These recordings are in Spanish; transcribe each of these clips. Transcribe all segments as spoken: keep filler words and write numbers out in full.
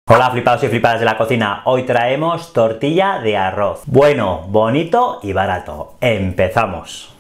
Hola flipados y flipadas de la cocina, hoy traemos tortilla de arroz. Bueno, bonito y barato. ¡Empezamos!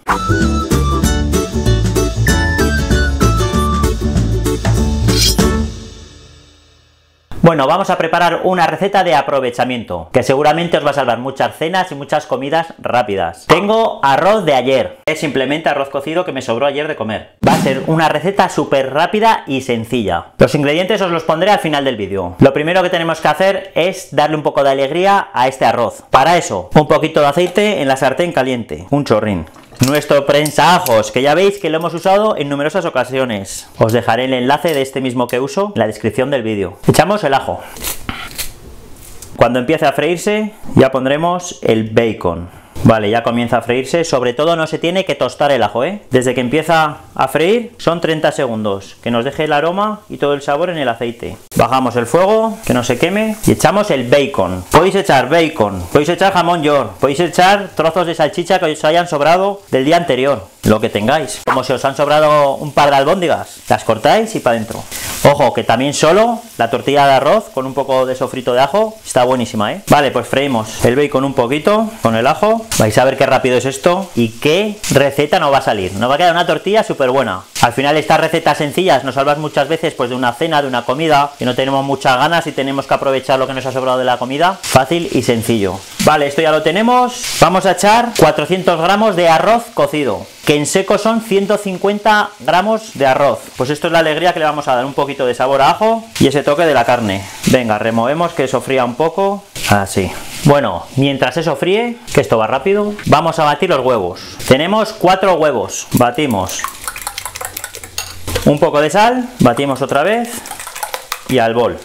Bueno, vamos a preparar una receta de aprovechamiento, que seguramente os va a salvar muchas cenas y muchas comidas rápidas. Tengo arroz de ayer, es simplemente arroz cocido que me sobró ayer de comer. Va a ser una receta súper rápida y sencilla. Los ingredientes os los pondré al final del vídeo. Lo primero que tenemos que hacer es darle un poco de alegría a este arroz. Para eso, un poquito de aceite en la sartén caliente, un chorrín. Nuestro prensaajos, que ya veis que lo hemos usado en numerosas ocasiones. Os dejaré el enlace de este mismo que uso en la descripción del vídeo. Echamos el ajo. Cuando empiece a freírse, ya pondremos el bacon. Vale, ya comienza a freírse. Sobre todo no se tiene que tostar el ajo, ¿eh? Desde que empieza a freír son treinta segundos. Que nos deje el aroma y todo el sabor en el aceite. Bajamos el fuego, que no se queme. Y echamos el bacon. Podéis echar bacon, podéis echar jamón york, podéis echar trozos de salchicha que os hayan sobrado del día anterior. Lo que tengáis. Como si os han sobrado un par de albóndigas. Las cortáis y para adentro. Ojo, que también solo la tortilla de arroz con un poco de sofrito de ajo está buenísima, ¿eh? Vale, pues freímos el bacon un poquito con el ajo. Vais a ver qué rápido es esto y qué receta nos va a salir. Nos va a quedar una tortilla súper buena. Al final estas recetas sencillas nos salvan muchas veces pues de una cena, de una comida, que no tenemos muchas ganas y tenemos que aprovechar lo que nos ha sobrado de la comida. Fácil y sencillo. Vale, esto ya lo tenemos. Vamos a echar cuatrocientos gramos de arroz cocido, que en seco son ciento cincuenta gramos de arroz. Pues esto es la alegría que le vamos a dar, un poquito de sabor a ajo y ese toque de la carne. Venga, removemos que sofría un poco. Así. Bueno, mientras eso fríe, que esto va rápido, vamos a batir los huevos. Tenemos cuatro huevos. Batimos un poco de sal, batimos otra vez y al bol.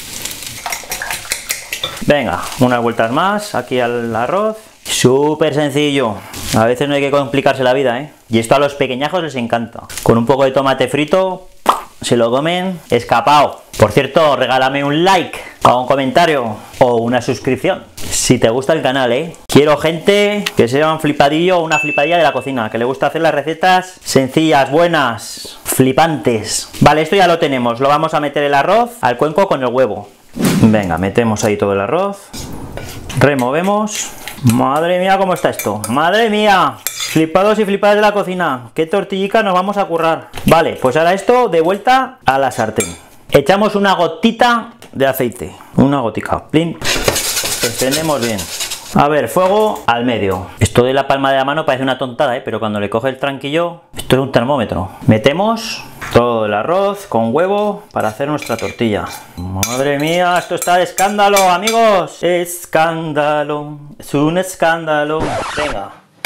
Venga, unas vueltas más aquí al arroz. Súper sencillo. A veces no hay que complicarse la vida, ¿eh? Y esto a los pequeñajos les encanta. Con un poco de tomate frito, se lo comen escapado. Por cierto, regálame un like, o un comentario, o una suscripción, si te gusta el canal, ¿eh? Quiero gente que sea un flipadillo o una flipadilla de la cocina, que le gusta hacer las recetas sencillas, buenas, flipantes. Vale, esto ya lo tenemos. Lo vamos a meter el arroz al cuenco con el huevo. Venga, metemos ahí todo el arroz. Removemos. Madre mía, ¿cómo está esto? ¡Madre mía! Flipados y flipadas de la cocina. ¿Qué tortillica nos vamos a currar? Vale, pues ahora esto de vuelta a la sartén. Echamos una gotita de aceite. Una gotica. Plin. Extendemos bien. A ver, fuego al medio. Esto de la palma de la mano parece una tontada, ¿eh? Pero cuando le coge el tranquillo, esto es un termómetro. Metemos todo el arroz con huevo para hacer nuestra tortilla. Madre mía, esto está de escándalo, amigos. Escándalo, es un escándalo. Venga,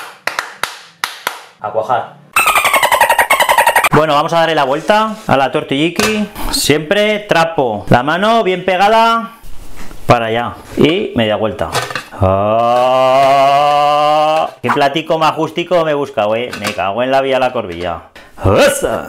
a cuajar. Bueno, vamos a darle la vuelta a la tortilliki. Siempre trapo, la mano bien pegada para allá y media vuelta. ¡Oh! ¡Qué platico más justico me he buscado, eh! Me cago en la vía la corbilla. ¡Osa!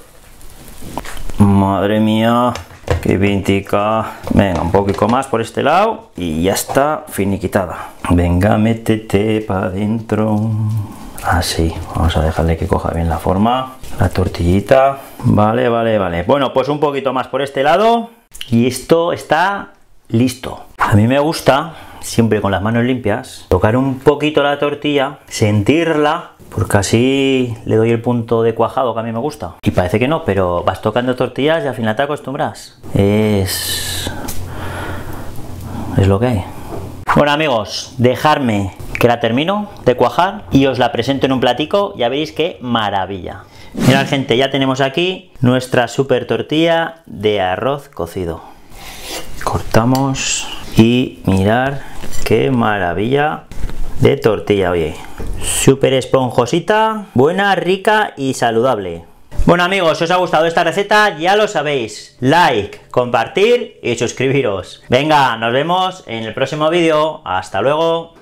Madre mía, qué pintica. Venga, un poquito más por este lado y ya está finiquitada. Venga, métete para adentro. Así, vamos a dejarle que coja bien la forma. La tortillita. Vale, vale, vale. Bueno, pues un poquito más por este lado y esto está listo. A mí me gusta, siempre con las manos limpias, tocar un poquito la tortilla, sentirla, porque así le doy el punto de cuajado que a mí me gusta. Y parece que no, pero vas tocando tortillas y al final te acostumbras. Es... es lo que hay. Bueno amigos, dejarme que la termino de cuajar y os la presento en un platico, ya veréis qué maravilla. Mirad gente, ya tenemos aquí nuestra super tortilla de arroz cocido. Cortamos y mirar qué maravilla de tortilla, oye. Súper esponjosita, buena, rica y saludable. Bueno amigos, si os ha gustado esta receta, ya lo sabéis. Like, compartir y suscribiros. Venga, nos vemos en el próximo vídeo. Hasta luego.